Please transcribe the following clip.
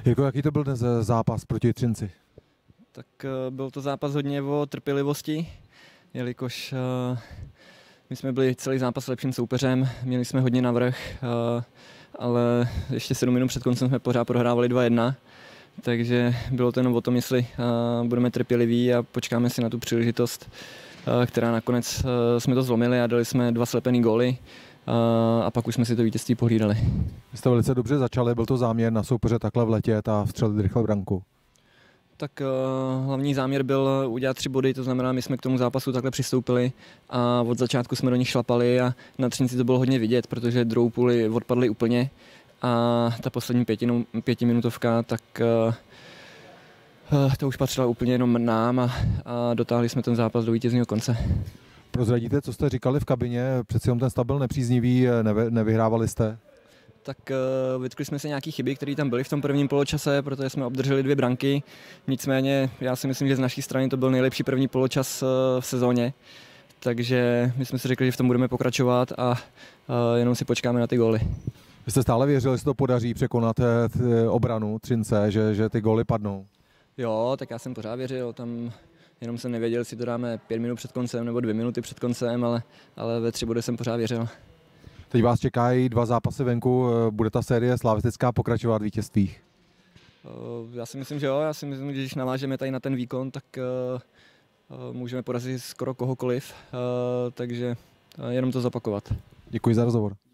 Jirko, jaký to byl dnes zápas proti Třinci? Tak byl to zápas hodně o trpělivosti, jelikož my jsme byli celý zápas lepším soupeřem, měli jsme hodně navrch, ale ještě 7 minut před koncem jsme pořád prohrávali 2-1, takže bylo to jenom o tom, jestli budeme trpěliví a počkáme si na tu příležitost, která nakonec jsme to zlomili a dali jsme 2 slepený góly a pak už jsme si to vítězství pohlídali. Vy jste velice dobře začali, byl to záměr na soupeře takhle vletět a vstřelit rychle branku? Tak hlavní záměr byl udělat 3 body, to znamená, my jsme k tomu zápasu takhle přistoupili a od začátku jsme do nich šlapali a na Třinci to bylo hodně vidět, protože druhou půli odpadli úplně a ta poslední 5minutovka, tak to už patřila úplně jenom nám a dotáhli jsme ten zápas do vítězného konce. Prozradíte, co jste říkali v kabině? Přeci ten stav byl nepříznivý, nevyhrávali jste? Tak vytkli jsme se nějaké chyby, které tam byly v tom prvním poločase, protože jsme obdrželi 2 branky. Nicméně já si myslím, že z naší strany to byl nejlepší první poločas v sezóně. Takže my jsme si řekli, že v tom budeme pokračovat a jenom si počkáme na ty góly. Vy jste stále věřili, že se to podaří překonat obranu Třince, že ty góly padnou? Jo, tak já jsem pořád věřil, tam jenom jsem nevěděl, jestli to dáme 5 minut před koncem nebo 2 minuty před koncem, ale ve 3 body jsem pořád věřil. Teď vás čekají 2 zápasy venku, bude ta série slavistická pokračovat v vítězstvích? Já si myslím, že jo, já si myslím, že když navážeme tady na ten výkon, tak můžeme porazit skoro kohokoliv, takže jenom to zopakovat. Děkuji za rozhovor.